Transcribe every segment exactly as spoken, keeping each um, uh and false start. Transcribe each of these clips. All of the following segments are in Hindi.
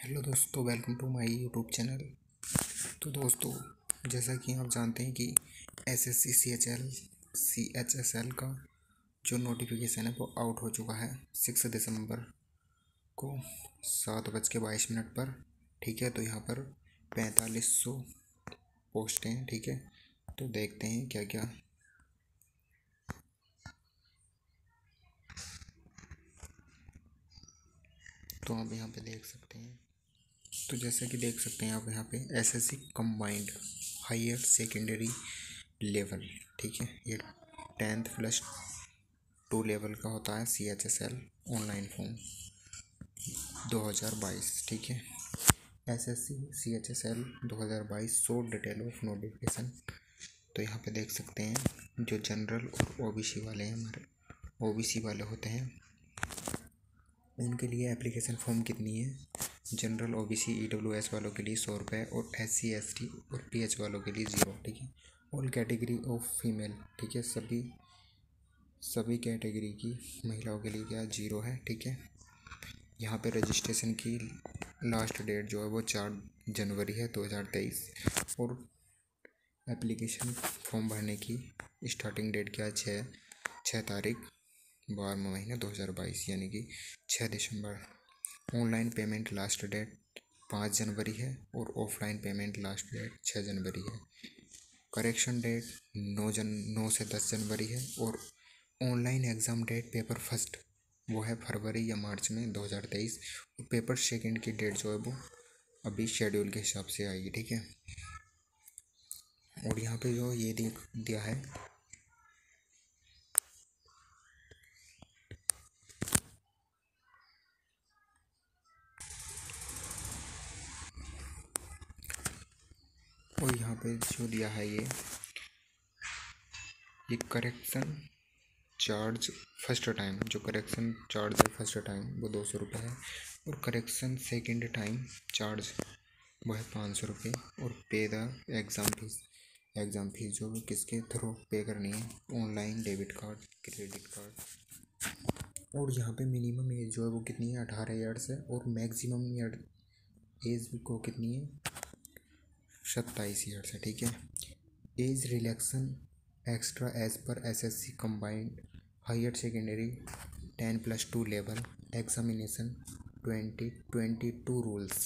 हेलो दोस्तों, welcome to my YouTube channel. तो दोस्तों, जैसा कि आप जानते हैं कि SSC C H L C H S L का जो नोटिफिकेशन है वो आउट हो चुका है सिक्स दिसंबर को सात बज के बाईस मिनट पर। ठीक है, तो यहाँ पर पैंतालीस सौ पोस्टें हैं। ठीक है, तो देखते हैं क्या क्या। तो आप यहाँ पे देख सकते हैं। तो जैसा कि देख सकते हैं आप यहाँ पे SSC combined higher secondary level. ठीक है, ये टेंथ प्लस टू लेवल का होता है C H S L online form दो हज़ार बाईस। ठीक है, SSC C H S L दो हज़ार बाईस सो डिटेल ऑफ नोटिफिकेशन। तो यहाँ पे देख सकते हैं जो जनरल और ओबीसी वाले हैं, हमारे ओबीसी वाले होते हैं, उनके लिए एप्लीकेशन फॉर्म कितनी है। जनरल ओबीसी ईडब्ल्यूएस वालों के लिए सौ रुपये और एससी एसटी और पीएच वालों के लिए ज़ीरो। ठीक है, ऑल कैटेगरी ऑफ फीमेल। ठीक है, सभी सभी कैटेगरी की महिलाओं के लिए क्या जीरो है। ठीक है, यहाँ पे रजिस्ट्रेशन की लास्ट डेट जो है वो चार जनवरी है दो हज़ार तेईस और एप्लीकेशन फॉर्म भरने की स्टार्टिंग डेट क्या है, छः छः तारीख बारहवें महीने दो हज़ार बाईस यानी कि छः दिसंबर। ऑनलाइन पेमेंट लास्ट डेट पाँच जनवरी है और ऑफलाइन पेमेंट लास्ट डेट छः जनवरी है। करेक्शन डेट नौ जन नौ से दस जनवरी है और online exam date paper first वो है फरवरी या मार्च में दो हज़ार तेईस और पेपर सेकंड की डेट जो है वो अभी शेड्यूल के हिसाब से आएगी। ठीक है, और यहाँ पे जो ये दिया है और यहाँ पे जो दिया है ये ये करेक्शन चार्ज फर्स्ट टाइम, जो करेक्शन चार्ज है फर्स्ट टाइम वो दो सौ रुपये है और करेक्शन सेकंड टाइम चार्ज वो है पाँच सौ रुपये और pay the exam fees. Exam fees जो किसके थ्रू पे करनी है, online debit card credit card. और यहाँ पे मिनिमम एज जो है वो कितनी है, अठारह ईयर्स है और मैक्सिमम एज को कितनी है, सत्ताईस ईयर्स है। ठीक है, एज रिलैक्सन एक्स्ट्रा एज पर SSC combined higher secondary ten plus two level examination twenty twenty two rules.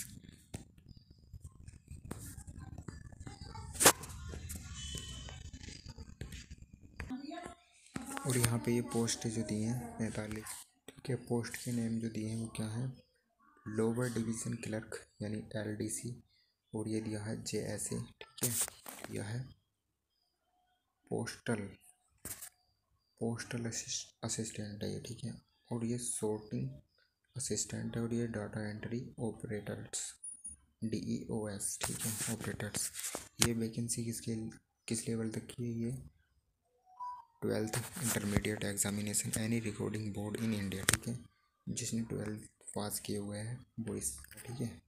और यहाँ पे ये पोस्ट जो दी हैं पैंतालीस। ठीक है, पोस्ट के नेम जो दिए हैं वो क्या है, लोअर डिवीज़न क्लर्क यानी एलडीसी और ये दिया है जेएसए। ठीक है, यह है पोस्टल पोस्टल असिस्टेंट है ये। ठीक है, और ये सॉर्टिंग असिस्टेंट है और ये data entry operators D E O S. ठीक है, ऑपरेटर्स। ये वैकेंसी किसके किस लेवल तक की है, ये twelfth intermediate examination any recording board in India. ठीक है, जिसने ट्वेल्थ पास किए हुए हैं वो इस। ठीक है,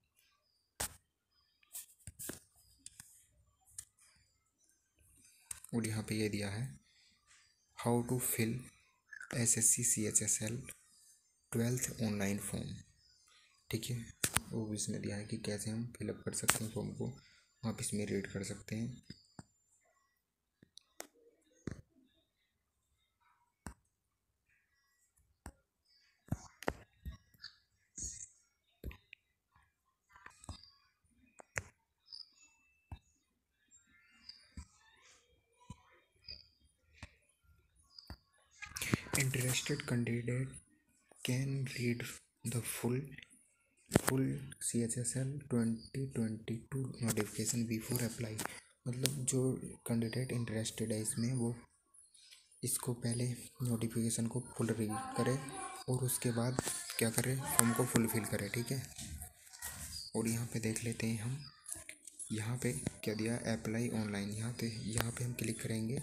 और यहाँ पे ये दिया है how to fill S S C C H S L twelfth online form. ठीक है, वो इसमें दिया है कि कैसे हम फिलअप कर सकते हैं फॉर्म को, आप इसमें रीड कर सकते हैं। Interested candidate can read the full full C H S L twenty twenty two notification before apply. मतलब जो कैंडिडेट इंटरेस्टेड है इसमें वो इसको पहले नोटिफिकेशन को फुल रीड करे और उसके बाद क्या करे, फॉर्म को फुलफिल करे। ठीक है, और यहाँ पे देख लेते हैं हम, यहाँ पे क्या दिया, अप्लाई ऑनलाइन। यहाँ पे यहाँ पे हम क्लिक करेंगे।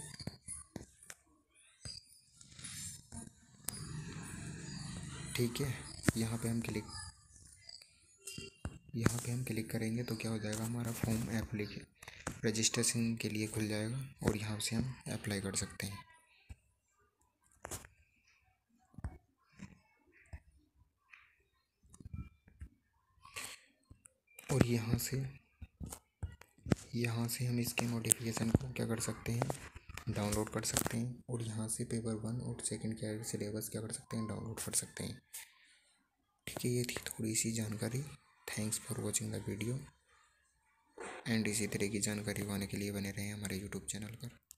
ठीक है, यहाँ पे हम क्लिक यहाँ पे हम क्लिक करेंगे तो क्या हो जाएगा, हमारा फॉर्म एप्लीके रजिस्ट्रेशन के लिए खुल जाएगा और यहाँ से हम अप्लाई कर सकते हैं। और यहाँ से यहाँ से हम इसके नोटिफिकेशन को क्या कर सकते हैं, डाउनलोड कर सकते हैं। और यहाँ से पेपर वन और सेकंड का सिलेबस क्या कर सकते हैं, डाउनलोड कर सकते हैं। ठीक है, ये थी थोड़ी सी जानकारी। Thanks for watching the video and इसी तरह की जानकारी पाने के लिए बने रहें हमारे यूट्यूब चैनल पर।